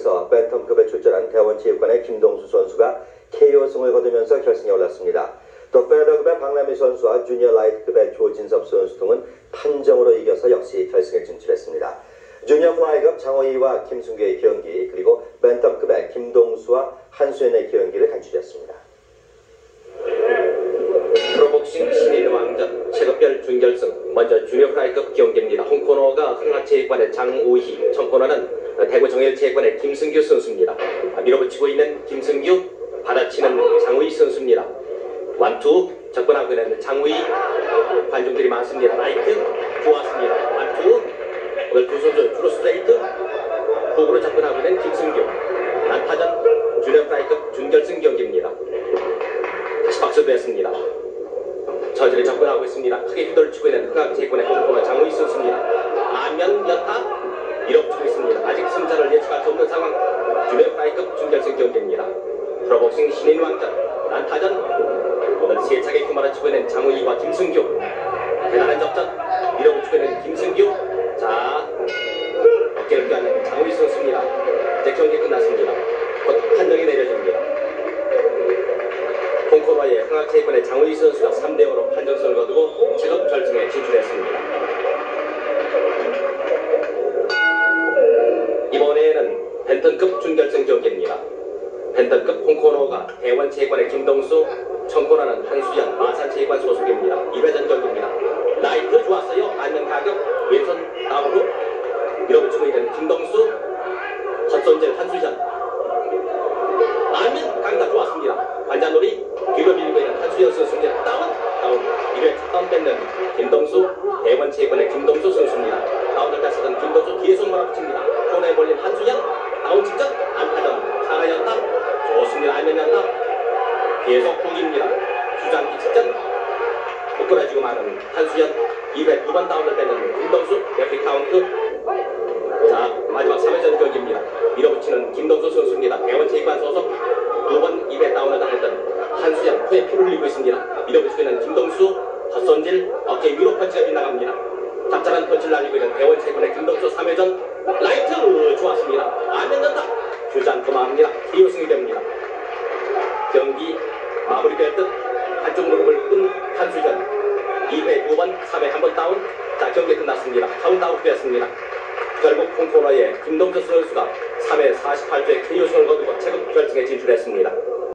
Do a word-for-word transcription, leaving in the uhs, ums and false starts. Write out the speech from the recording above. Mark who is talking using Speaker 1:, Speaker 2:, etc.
Speaker 1: 경기에서 벤텀급에 출전한 대원체육관의 김동수 선수가 케이오승을 거두면서 결승에 올랐습니다. 또 페더급의 박남희 선수와 주니어 라이트급의 조진섭 선수 등은 판정으로 이겨서 역시 결승에 진출했습니다. 주니어 플라이급 장호희와 김승규의 경기, 그리고 벤텀급의 김동수와 한수연의 경기를 간추렸습니다.
Speaker 2: 프로복싱 신인 왕전 체급별 준결승, 먼저 주니어 플라이급 경기입니다. 홍코너가 흥학체육관의 장우희, 청코너는 대구 정일체육관의 김승규 선수입니다. 밀어붙이고 있는 김승규, 받아치는 장우희 선수입니다. 완투 접근하고 있는 장우희, 관중들이 많습니다. 라이트 좋았습니다. 완투, 오늘 두 선수 주로 스트레이트, 훅으로 접근하고 있는 김승규. 난타전 주니어 플라이급 준결승 경기입니다. 다시 박수도 했습니다. 저지를 접근하고 있습니다. 크게 휘돌 치고 있는 흥학체육관의 홍코너 장우희 선수입니다. 안면 연타 밀어붙이고 있습니다. 아직 승자를 예측할 수 없는 상황. 주니어 플라이급 준결승 경기입니다. 프로복싱 신인 왕전 난타전, 오늘 세차게 휘몰아치고 있는 장우희와 김승규. 대단한 접전, 밀어붙이고 있는 김승규. 자, 어깨를 껴안는 장우희 선수입니다. 이제 경기 끝났습니다. 곧 판정이 내려집니다. 홍코너의 흥학체육관의 장우희 선수가 삼 대 오로 판정승을 거두고 체급 결승에 진출했습니다. 이번에는 벤턴급 준결승 경기입니다. 벤턴급 홍코너가 대원체육관의 김동수, 청코너는 한수연 마산체육관 소속입니다. 이 회전 경기입니다. 라이트 좋았어요. 안면 가격, 왼손 다운으로 밀어붙이고 있는 김동수, 헛손질 한수연. 안면 강타 좋았습니다. 관자놀이 뒤로 밀고 있는 한수연 선수입니다. 다운, 다운. 일 회 다운 뺏는 김동수, 대원체육관의 김동수 선수입니다. 다운을 땄었던 김동수 뒤에서 몰아붙입니다. 코너에 몰린 한수연, 다운 직전 안타전 상하 연타 좋습니다. 안면 연타 계속 훅입니다. 주장기 직전 부끄러지고 마는 한수연. 이 회 두 번 다운을 뺏는 김동수, 레프리 카운트. 자, 마지막 삼 회전 경기입니다. 밀어붙이는 김동수 선수입니다. 대원체육관 소속. 두 번 이 회 다운을 당했던 한수연, 코에 피를 흘리고 있습니다. 밀어붙이고 있는 김동수, 헛손질, 어깨 위로 펀치가 빗나갑니다. 잡잘한 펀치를 날리고 있는 대원체육관의 김동수. 삼 회전 라이트 좋았습니다. 안면 연타 주지 않고 마합니다. 케이오승이 됩니다. 경기 마무리될 듯 한쪽 무릎을 끈 한수연. 이 회 두 번, 삼 회 한 번 다운. 자, 경기 끝났습니다. 카운트아웃 되었습니다. 결국 홍코너의 김동수 선수가 삼 회 사십팔 초에 케이오승을 거두고 체급 결승에 진출했습니다.